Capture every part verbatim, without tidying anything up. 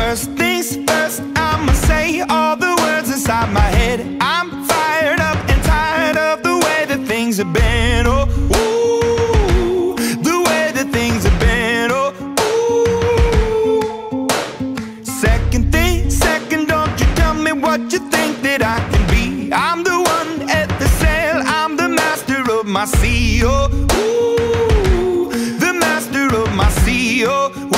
First things first, I'ma say all the words inside my head. I'm fired up and tired of the way that things have been. Oh, ooh, the way that things have been. Oh, ooh. Second thing, second, don't you tell me what you think that I can be. I'm the one at the sail, I'm the master of my sea. Oh, ooh, the master of my sea. Oh, ooh.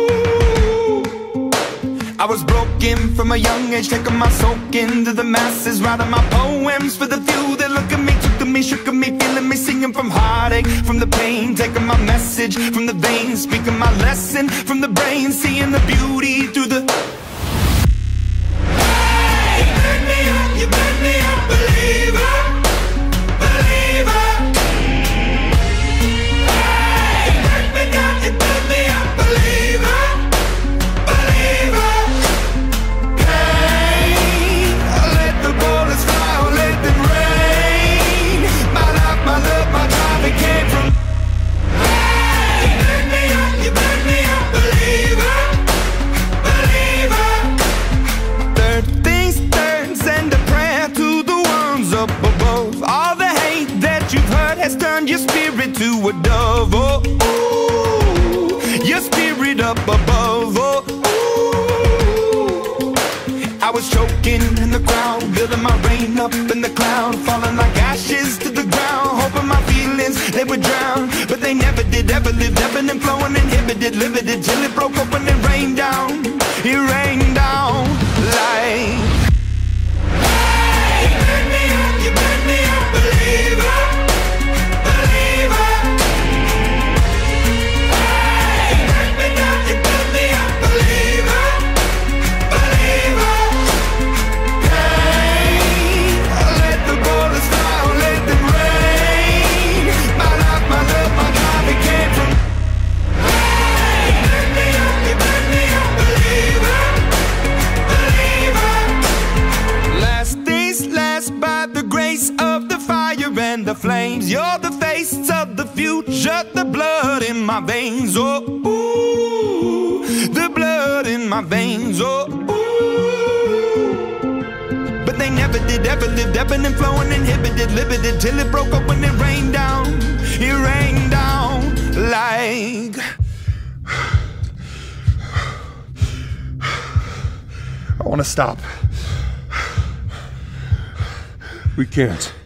I was broken from a young age, taking my soak into the masses, writing my poems for the few that look at me, took to me, shook at me, feeling me, singing from heartache, from the pain, taking my message from the veins, speaking my lesson from the brain, seeing the beauty through the... Hey, you burn me up, you burn me up, believer, believer. Hey, you burn me down, you burn me up, believer, believer. Has turned your spirit to a dove. Oh, ooh, your spirit up above. Oh, ooh. I was choking in the crowd, building my rain up in the cloud, falling like ashes to the ground, hoping my feelings they would drown, but they never did. Ever lived, ebbing and flowing, inhibited, limited, till it broke open and rained down. It rained down like... Hey, you burn me up, you burn me up, believer. And the flames, you're the face of the future, the blood in my veins. Oh, ooh, the blood in my veins. Oh, ooh. But they never did, ever lived, ebbing and flowing, inhibited, limited, till it broke up when it rained down. It rained down like... I want to stop. We can't.